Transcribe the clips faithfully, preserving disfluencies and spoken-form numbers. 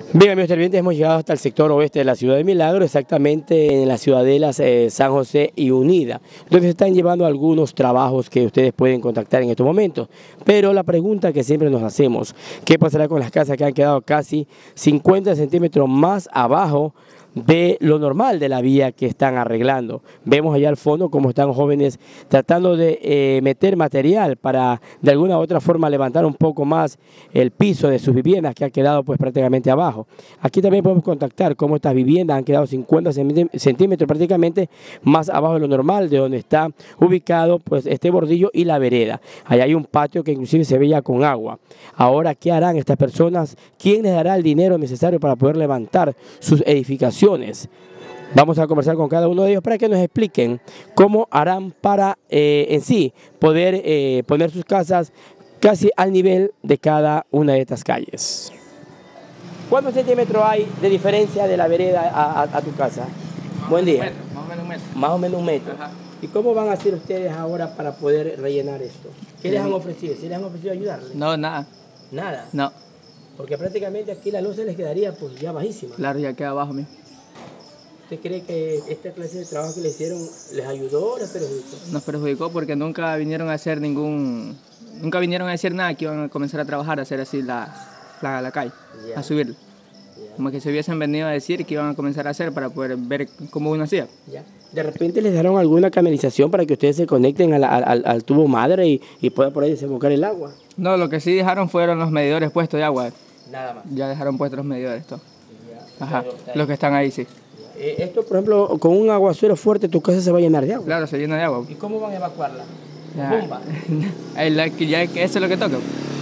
Bien, amigos televidentes, hemos llegado hasta el sector oeste de la ciudad de Milagro, exactamente en las ciudadelas eh, San José y Unida, donde se están llevando algunos trabajos que ustedes pueden contactar en estos momentos. Pero la pregunta que siempre nos hacemos, ¿qué pasará con las casas que han quedado casi cincuenta centímetros más abajo de lo normal de la vía que están arreglando? Vemos allá al fondo cómo están jóvenes tratando de eh, meter material para de alguna u otra forma levantar un poco más el piso de sus viviendas que ha quedado pues prácticamente abajo. Aquí también podemos contactar cómo estas viviendas han quedado cincuenta centímetros prácticamente más abajo de lo normal, de donde está ubicado pues este bordillo y la vereda. Allá hay un patio que inclusive se veía con agua. Ahora, ¿qué harán estas personas? ¿Quién les dará el dinero necesario para poder levantar sus edificaciones? Vamos a conversar con cada uno de ellos para que nos expliquen cómo harán para eh, en sí poder eh, poner sus casas casi al nivel de cada una de estas calles. ¿Cuántos centímetros hay de diferencia de la vereda a, a, a tu casa? Más Buen día. Metro, más o menos un metro. Más o menos un metro. Ajá. ¿Y cómo van a hacer ustedes ahora para poder rellenar esto? ¿Qué les han ofrecido? ¿Sí les han ofrecido ayudarles? No, nada. Nada. No. Porque prácticamente aquí la luz se les quedaría pues ya bajísima. Claro, ya queda abajo mismo. ¿Usted cree que esta clase de trabajo que le hicieron les ayudó o les perjudicó? Nos perjudicó porque nunca vinieron a hacer ningún... Nunca vinieron a decir nada que iban a comenzar a trabajar, a hacer así la, la, la calle, Ya. a subirla. Ya. Como que se hubiesen venido a decir que iban a comenzar a hacer para poder ver cómo uno hacía. Ya. ¿De repente les dieron alguna canalización para que ustedes se conecten al, al, al tubo madre y, y pueda por ahí desembocar el agua? No, lo que sí dejaron fueron los medidores puestos de agua. Nada más. Ya dejaron puestos los medidores, todo. Ya. Ajá, Pero está ahí. los que están ahí, sí. Eh, esto, por ejemplo, con un aguacero fuerte, tu casa se va a llenar de agua. Claro, se llena de agua. ¿Y cómo van a evacuarla? Ya. Bomba. Ahí la- que ya que eso es lo que toca.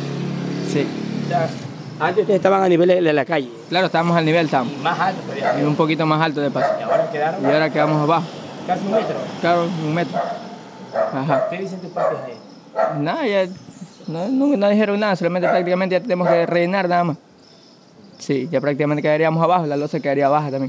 Sí. O sea, antes ustedes estaban a nivel de la calle. Claro, estábamos al nivel, estamos. Y más alto todavía. Y un poquito más alto de paso. Y ahora quedaron Y ahora quedamos abajo. casi un metro. Claro, un metro. Ajá. ¿Qué dicen tus padres ahí? Nada, ya no, no, no dijeron nada, solamente prácticamente ya tenemos que rellenar nada más. Sí, ya prácticamente quedaríamos abajo, la losa quedaría baja también.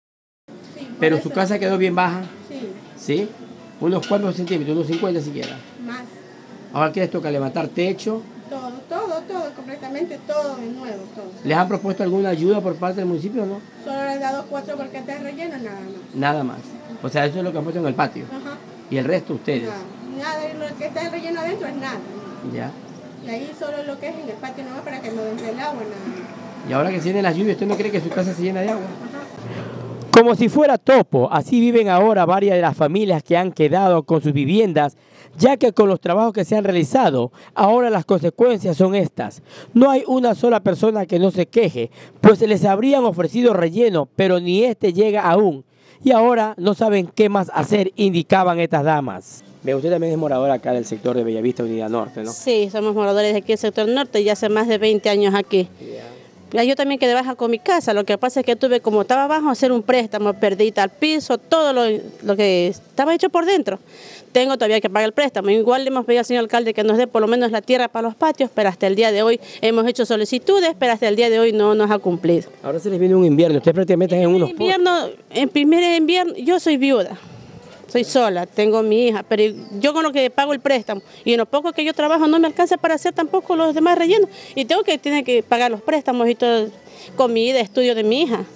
Pero su casa quedó bien baja. Sí, ¿Sí? Unos cuantos centímetros, unos cincuenta siquiera. más. Ahora que les toca levantar techo. Todo, todo, todo, completamente todo de nuevo, todo. ¿Les han propuesto alguna ayuda por parte del municipio o no? Solo le he dado cuatro barquetas de relleno, nada más. Nada más. O sea, eso es lo que han puesto en el patio. Ajá. Y el resto ustedes. Nada, nada, y lo que está de relleno adentro es nada. Ya. Y ahí solo lo que es en el patio nomás para que no entre el agua, nada. Y ahora que se vienen las lluvias, ¿usted no cree que su casa se llena de agua? Ajá. Como si fuera topo, así viven ahora varias de las familias que han quedado con sus viviendas, ya que con los trabajos que se han realizado, ahora las consecuencias son estas. No hay una sola persona que no se queje, pues les habrían ofrecido relleno, pero ni este llega aún. Y ahora no saben qué más hacer, indicaban estas damas. Ve, usted también es morador acá del sector de Bellavista, Unidad Norte, ¿no? Sí, somos moradores de aquí del sector norte, ya hace más de veinte años aquí. Ya yo también quedé baja con mi casa, lo que pasa es que tuve, como estaba abajo, hacer un préstamo, perdí tal piso, todo lo, lo que estaba hecho por dentro. Tengo todavía que pagar el préstamo. Igual le hemos pedido al señor alcalde que nos dé por lo menos la tierra para los patios, pero hasta el día de hoy hemos hecho solicitudes, pero hasta el día de hoy no nos ha cumplido. Ahora se les viene un invierno, ustedes prácticamente están en unos pozos. Invierno, en primer invierno, yo soy viuda. Soy sola, tengo mi hija, pero yo con lo que pago el préstamo y en lo poco que yo trabajo no me alcanza para hacer tampoco los demás rellenos. Y tengo que tener que pagar los préstamos y todo, comida, estudio de mi hija.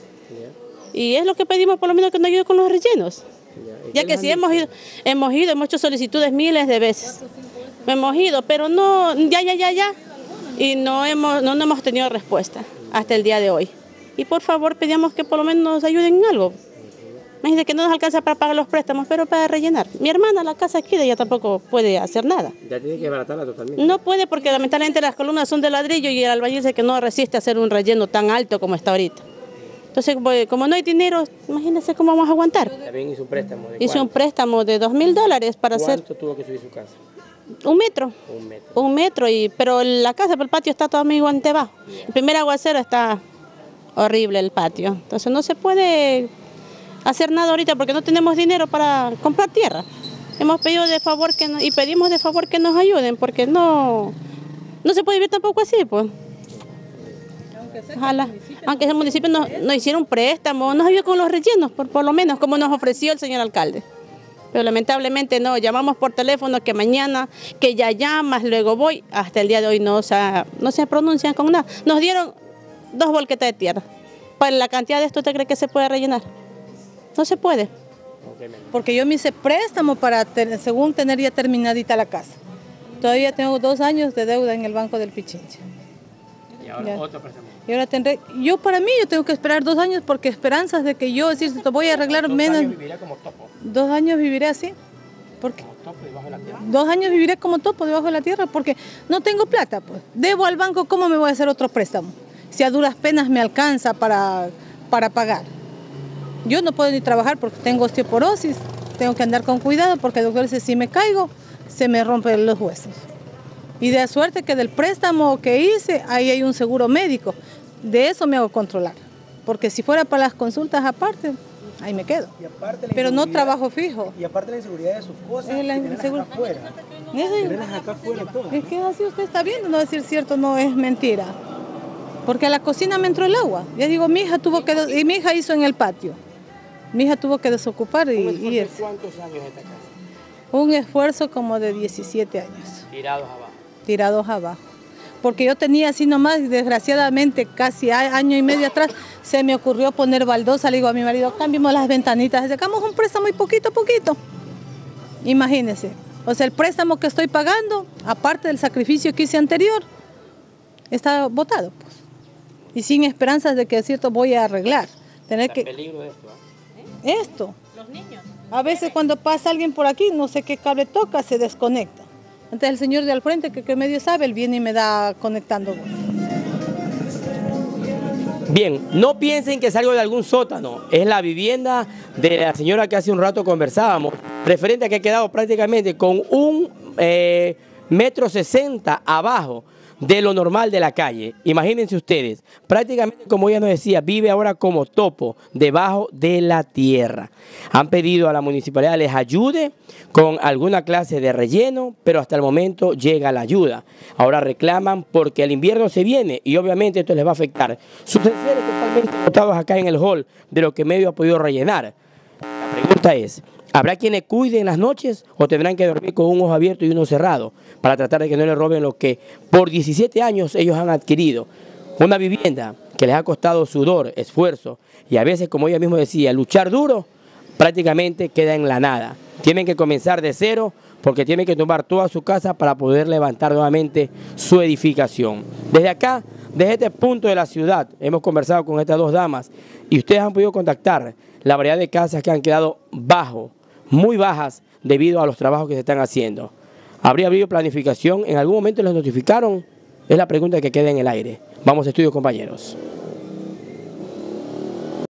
Y es lo que pedimos por lo menos que nos ayude con los rellenos. Ya que sí hemos ido, hemos ido, hemos hecho solicitudes miles de veces. Hemos ido, pero no, ya, ya, ya, ya. Y no hemos, no, no hemos tenido respuesta hasta el día de hoy. Y por favor pedimos que por lo menos nos ayuden en algo. Imagínense que no nos alcanza para pagar los préstamos, pero para rellenar. Mi hermana, la casa aquí de ella tampoco puede hacer nada. Ya tiene que baratarla totalmente. No puede porque lamentablemente las columnas son de ladrillo y el albañil dice que no resiste hacer un relleno tan alto como está ahorita. Entonces, pues, como no hay dinero, imagínense cómo vamos a aguantar. También hizo un préstamo. ¿De Hice un cuánto? préstamo de dos mil dólares para hacer ¿Cuánto tuvo que subir su casa? un metro. Un metro. Un metro, y, pero la casa, el patio está todo muy guante bajo. El primer aguacero está horrible el patio. Entonces no se puede hacer nada ahorita porque no tenemos dinero para comprar tierra. Hemos pedido de favor que no, y pedimos de favor que nos ayuden porque no, no se puede vivir tampoco así, pues. Ojalá, aunque el municipio nos, nos hiciera un préstamo, nos ayude con los rellenos, por, por lo menos, como nos ofreció el señor alcalde. Pero lamentablemente no, llamamos por teléfono que mañana, que ya llamas, luego voy, hasta el día de hoy no, o sea, no se pronuncian con nada. Nos dieron dos volquetas de tierra. para la cantidad de esto, ¿usted cree que se puede rellenar? No se puede. Porque yo me hice préstamo para, ter, según tener ya terminadita la casa. Todavía tengo dos años de deuda en el Banco del Pichincha. Y ahora ya. Otro préstamo. Y ahora tendré, yo para mí yo tengo que esperar dos años porque esperanzas de que yo decir, te voy a arreglar dos menos. Dos años viviré como topo. Dos años viviré así. Porque como topo debajo de la tierra. Dos años viviré como topo debajo de la tierra porque no tengo plata, pues. Debo al banco, ¿cómo me voy a hacer otro préstamo? Si a duras penas me alcanza para, para pagar. Yo no puedo ni trabajar porque tengo osteoporosis, tengo que andar con cuidado porque el doctor dice, si me caigo, se me rompen los huesos. Y de suerte que del préstamo que hice, ahí hay un seguro médico. De eso me hago controlar. Porque si fuera para las consultas aparte, ahí me quedo. Pero no trabajo fijo. Y aparte la inseguridad de sus cosas, es la insegura... acá afuera. Es, acá afuera todas. Es que así usted está viendo, no decir cierto, no es mentira. Porque a la cocina me entró el agua. Ya digo, mi hija tuvo que, y mi hija hizo en el patio. Mi hija tuvo que desocupar y, y es. ¿Cuántos años esta casa? Un esfuerzo como de diecisiete años. Tirados abajo. Tirados abajo. Porque yo tenía así nomás, y desgraciadamente casi año y medio atrás, se me ocurrió poner baldosa. Le digo a mi marido, cambiemos las ventanitas, sacamos un préstamo y poquito a poquito. Imagínense. O sea, el préstamo que estoy pagando, aparte del sacrificio que hice anterior, está botado, pues. Y sin esperanzas de que es cierto voy a arreglar. Tener que... peligro de esto, ¿eh? Esto. Los niños. A veces cuando pasa alguien por aquí, no sé qué cable toca, se desconecta. Entonces el señor de al frente, que, que medio sabe, él viene y me da conectando. Bien, no piensen que es algo de algún sótano, es la vivienda de la señora que hace un rato conversábamos, referente a que ha quedado prácticamente con un eh, metro sesenta abajo de lo normal de la calle. Imagínense ustedes, prácticamente como ella nos decía, vive ahora como topo, debajo de la tierra. Han pedido a la municipalidad les ayude con alguna clase de relleno, pero hasta el momento llega la ayuda. Ahora reclaman porque el invierno se viene y obviamente esto les va a afectar. Sus enseres totalmente botados acá en el hall de lo que medio ha podido rellenar. La pregunta es, ¿habrá quienes cuiden las noches o tendrán que dormir con un ojo abierto y uno cerrado para tratar de que no les roben lo que por diecisiete años ellos han adquirido? Una vivienda que les ha costado sudor, esfuerzo y a veces, como ella misma decía, luchar duro, prácticamente queda en la nada. Tienen que comenzar de cero porque tienen que tomar toda su casa para poder levantar nuevamente su edificación. Desde acá, desde este punto de la ciudad, hemos conversado con estas dos damas y ustedes han podido contactar la variedad de casas que han quedado bajo, muy bajas debido a los trabajos que se están haciendo. ¿Habría habido planificación? ¿En algún momento les notificaron? Es la pregunta que queda en el aire. Vamos a estudios, compañeros.